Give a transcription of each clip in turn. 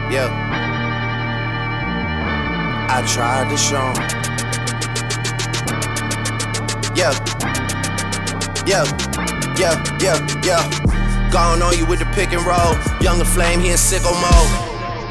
Yeah. I tried to show 'em. Yeah. Yeah. Yeah. Yeah. Yeah. Gone on you with the pick and roll. Younger Flame, he in sicko mode.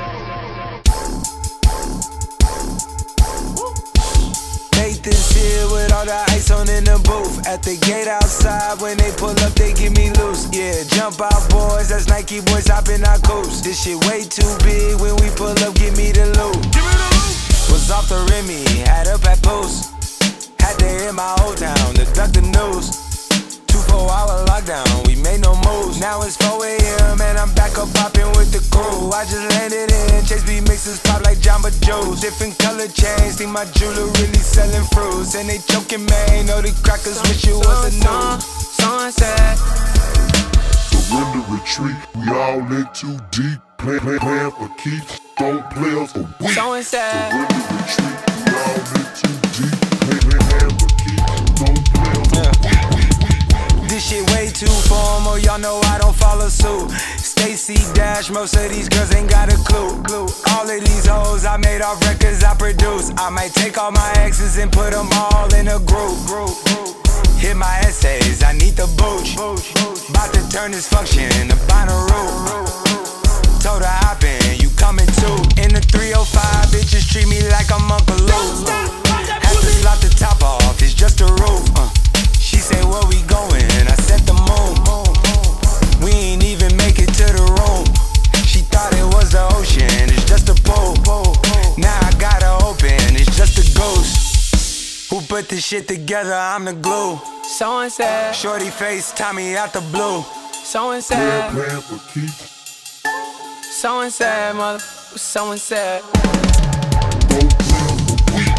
Nathan's here with all the ice on in the booth. At the gate outside, when they pull up, they give me loose. Yeah, jump out, boys, that's Nike boys hopping our coast. This shit way too big, when we pull up, give me the loot. Was off the Remy, had up at post. Had to hit my old town to duck the news. 24-hour lockdown, we made no moves. Now it's 4 AM and I'm back up popping with the crew. I just landed in, Chase B mixes pop like Jamba Joe's. Different color chains, think my jeweler really selling fruits. And they choking, man, know the crackers wish it was a news. Sunset. Surrender, retreat, we all in too deep. Plan for keeps, don't play us for weak. Sunset. Surrender, retreat, we all in too deep. Plan for keeps, don't play us for weak. This shit way too formal, y'all know I don't follow suit. Stacy Dash, most of these girls ain't got a clue. All of these hoes I made off records I produce. I might take all my exes and put them all in a group. Hit my essays, I need the booch. About to turn this function into Bonnaroo. Told her hop in, you coming too. In the 305, bitches treat me like I'm Uncle Luke. Had to slot the top off, it's just a roof. She say, where we going? I said the moon. We ain't even make it to the room. She thought it was the ocean, it's just a pool. Now I gotta open, it's just a ghost. Who put this shit together? I'm the glue. Someone said, Shorty face, Tommy out the blue. someone said, Plan for keeps, someone said, mother, someone said. don't play us for weak.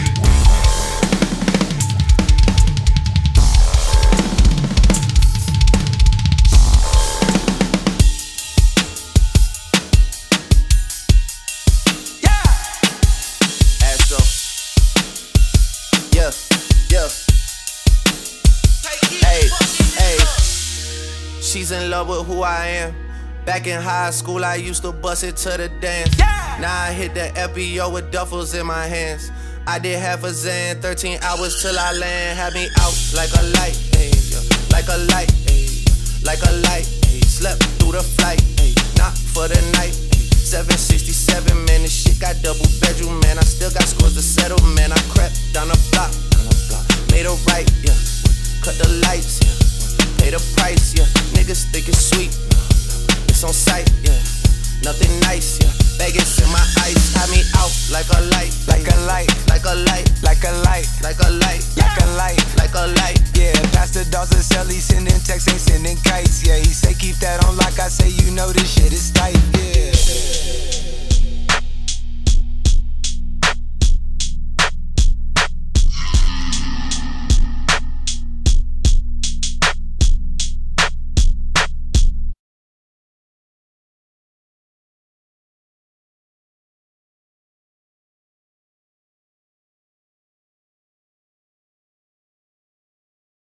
Yeah, yeah. Hey, hey. She's in love with who I am. Back in high school, I used to bust it to the dance. Now I hit the FBO with duffels in my hands. I did half a Zan, 13 hours till I land. Had me out like a light, ayy, like a light, ayy, like a light, ayy. Slept through the flight, ayy, not for the night. 767, man, this shit got double bedroom, man. I still got scores to settle, man. I crept down the block, made a right, yeah. Cut the lights, yeah. Pay the price, yeah. Niggas think it's sweet, it's on sight, yeah. Nothing nice, yeah. Vegas in my ice, had me out like a light, Like a light, like a light, like a light, like a light, like a light. like a light. Yeah, Pastor Dawson Sell, he sending texts, ain't sending kites. Yeah, he say keep that on lock, I say you know this shit is tight.